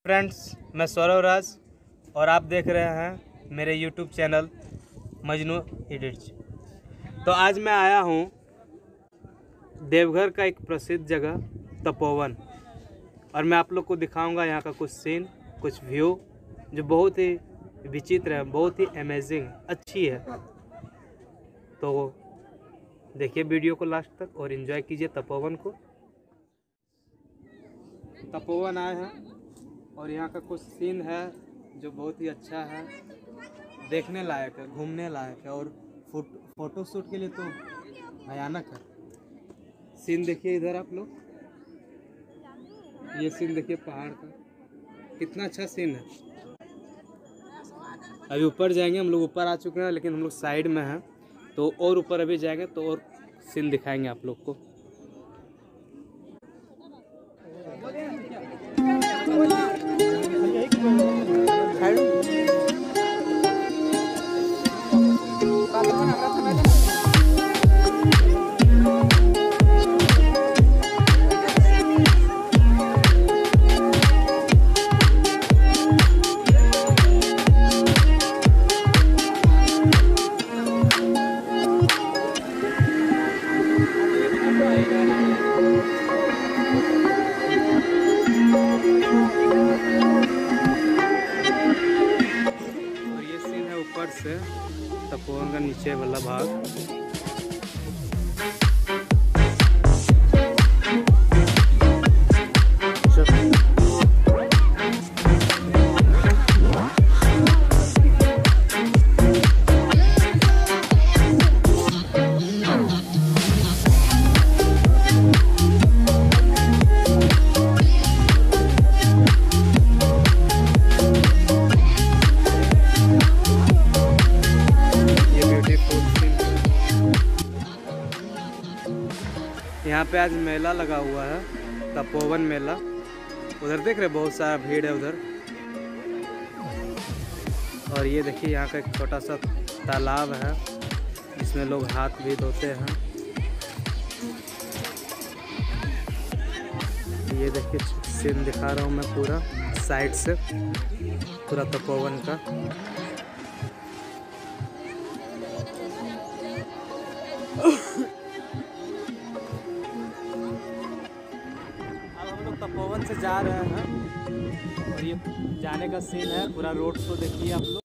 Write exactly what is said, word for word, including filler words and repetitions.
Friends, मैं सौरव राज और आप देख रहे हैं मेरे यूट्यूब चैनल मजनू एडिट्स। तो आज मैं आया हूँ देवघर का एक प्रसिद्ध जगह तपोवन, और मैं आप लोग को दिखाऊंगा यहाँ का कुछ सीन, कुछ व्यू जो बहुत ही विचित्र है, बहुत ही अमेजिंग अच्छी है। तो देखिए वीडियो को लास्ट तक और एंजॉय कीजिए तपोवन को। तपोवन आए हैं और यहाँ का कुछ सीन है जो बहुत ही अच्छा है, देखने लायक है, घूमने लायक है, और फोटो फोटो शूट के लिए तो भयानक है। सीन देखिए इधर आप लोग, ये सीन देखिए पहाड़ का, कितना अच्छा सीन है। अभी ऊपर जाएंगे, हम लोग ऊपर आ चुके हैं लेकिन हम लोग साइड में हैं, तो और ऊपर अभी जाएंगे तो और सीन दिखाएंगे आप लोग को। ऊपर से तपोवन का नीचे वाला भाग। यहाँ पे आज मेला लगा हुआ है, तपोवन मेला। उधर देख रहे बहुत सारा भीड़ है उधर। और ये देखिए यहाँ का एक छोटा सा तालाब है जिसमें लोग हाथ भी धोते हैं। ये देखिए सीन दिखा रहा हूँ मैं पूरा साइड से, पूरा तपोवन का। तपोवन से जा रहे हैं और ये जाने का सीन है, पूरा रोड शो देखिए आप लोग।